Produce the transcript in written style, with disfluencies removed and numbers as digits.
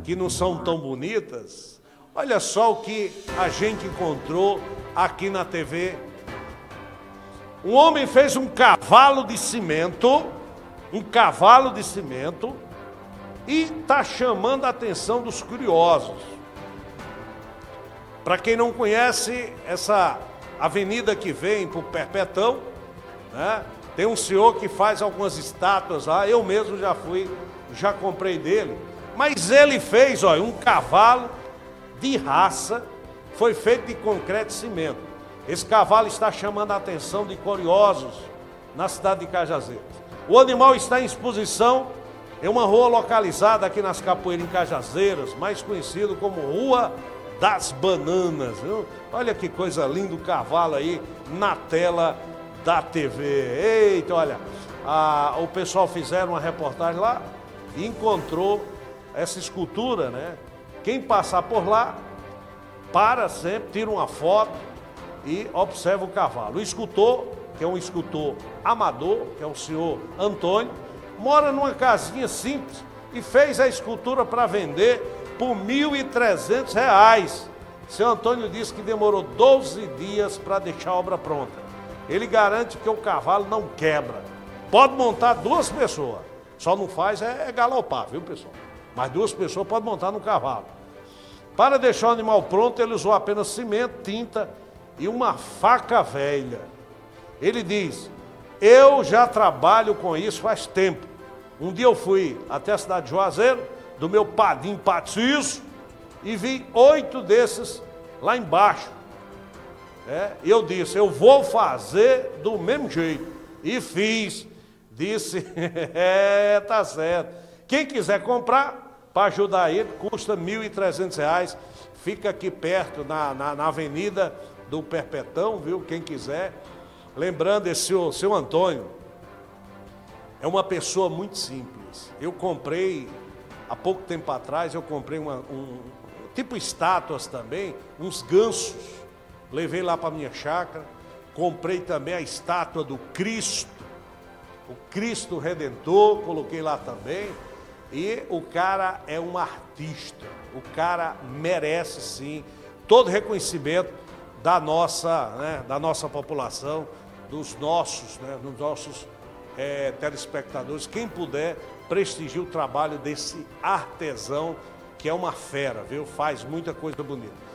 que não são tão bonitas, olha só o que a gente encontrou aqui na TV. Um homem fez um cavalo de cimento, e está chamando a atenção dos curiosos. Para quem não conhece, essa avenida que vem para o Perpetão, né, tem um senhor que faz algumas estátuas lá, eu mesmo já fui, já comprei dele, mas ele fez, olha, um cavalo de raça, foi feito de concreto e cimento. Esse cavalo está chamando a atenção de curiosos na cidade de Cajazeiras. O animal está em exposição em uma rua localizada aqui nas Capoeiras, em Cajazeiras, mais conhecido como Rua das Bananas, viu? Olha que coisa linda o cavalo aí na tela da TV. Eita, olha, o pessoal fizeram uma reportagem lá e encontrou essa escultura, né? Quem passar por lá, para sempre, tira uma foto e observa o cavalo. O escultor, que é um escultor amador, que é o senhor Antônio, mora numa casinha simples e fez a escultura para vender por R$ 1.300. Seu Antônio disse que demorou 12 dias para deixar a obra pronta. Ele garante que o cavalo não quebra. Pode montar 2 pessoas, só não faz é galopar, viu, pessoal? Mas 2 pessoas podem montar no cavalo. Para deixar o animal pronto, ele usou apenas cimento, tinta e uma faca velha. Ele diz: eu já trabalho com isso faz tempo. Um dia eu fui até a cidade de Juazeiro, do meu padrinho Patrício, e vi 8 desses lá embaixo. E eu disse: eu vou fazer do mesmo jeito. E fiz. Disse: tá certo. Quem quiser comprar, para ajudar ele, custa R$ 1.300. Fica aqui perto, na avenida do Perpetão, viu? Quem quiser. Lembrando, esse seu Antônio é uma pessoa muito simples. Eu comprei, há pouco tempo atrás, eu comprei tipo estátuas também, uns gansos. Levei lá para a minha chácara. Comprei também a estátua do Cristo, o Cristo Redentor, coloquei lá também. E o cara é um artista, o cara merece sim todo reconhecimento da nossa população, dos nossos telespectadores. Quem puder, prestigie o trabalho desse artesão, que é uma fera, viu? Faz muita coisa bonita.